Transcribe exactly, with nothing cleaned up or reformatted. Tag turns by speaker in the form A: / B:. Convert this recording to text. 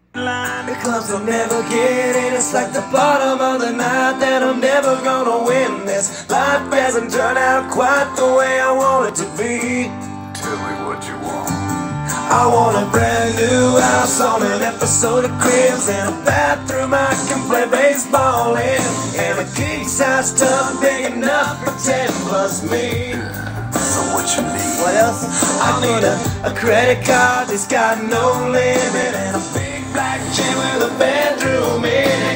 A: The clubs will never get in. It's like the bottom of the night that I'm never gonna win this. Life hasn't turned out quite the way I want it to be.
B: Tell me what you want.
A: I want a brand new house on an episode of Cribs, and a bathroom I can play baseball in, and a king-size tub big enough for ten plus me.
B: So what you need?
A: What else? I need a, a credit card that's got no limit, and a big black gym with a bedroom in it.